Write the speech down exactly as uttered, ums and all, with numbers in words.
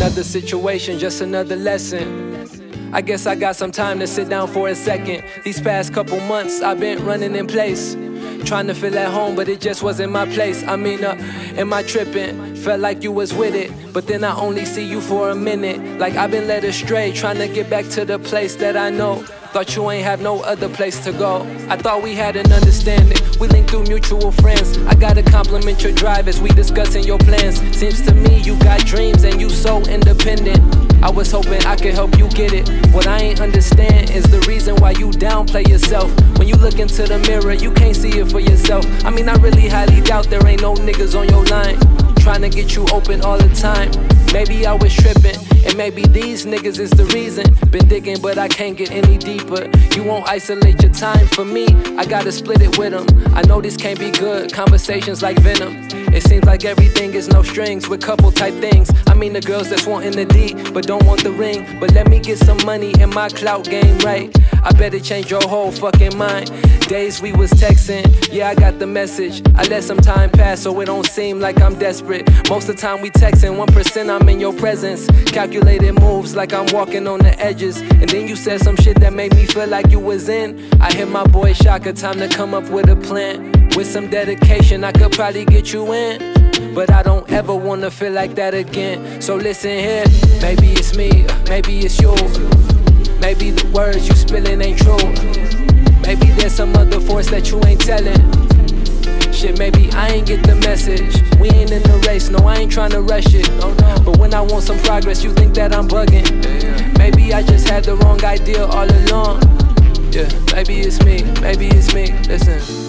another situation, just another lesson. I guess I got some time to sit down for a second. These past couple months I've been running in place, trying to feel at home, but it just wasn't my place. I mean, uh, am I tripping? Felt like you was with it, but then I only see you for a minute. Like I've been led astray, trying to get back to the place that I know. Thought you ain't have no other place to go. I thought we had an understanding, we linked through mutual friends. I gotta compliment your drive as we discussing your plans. Seems to me you got dreams and you so independent. I was hoping I could help you get it. What I ain't understand is the reason why you downplay yourself. When you look into the mirror, you can't see it for yourself. I mean, I really highly doubt there ain't no niggas on your line trying to get you open all the time. Maybe I was tripping, and maybe these niggas is the reason. Been digging, but I can't get any deeper. You won't isolate your time for me, I gotta split it with them. I know this can't be good, conversations like venom. It seems like everything is no strings with couple type things. I mean the girls that's wanting the D, but don't want the ring. But let me get some money in my clout game right. I better change your whole fucking mind. Days we was texting, yeah I got the message. I let some time pass so it don't seem like I'm desperate. Most of the time we texting, one percent I'm in your presence. Calculated moves like I'm walking on the edges. And then you said some shit that made me feel like you was in. I hit my boy Shaka, time to come up with a plan. With some dedication I could probably get you in, but I don't ever wanna feel like that again. So listen here, maybe it's me, maybe it's you. Maybe the words you spilling ain't true. Maybe there's some other force that you ain't telling. Shit, maybe I ain't get the message. We ain't in the race, no I ain't trying to rush it. But when I want some progress, you think that I'm bugging. Maybe I just had the wrong idea all along. Yeah, maybe it's me, maybe it's me, listen.